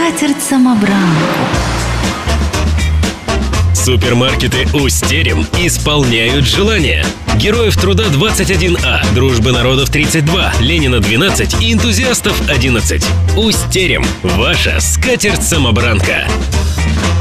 скатерть-самобранку. Супермаркеты «Усть-Терем» исполняют желания. Героев труда 21А, Дружбы народов 32, Ленина 12 и энтузиастов 11. «Усть-Терем» – ваша скатерть-самобранка.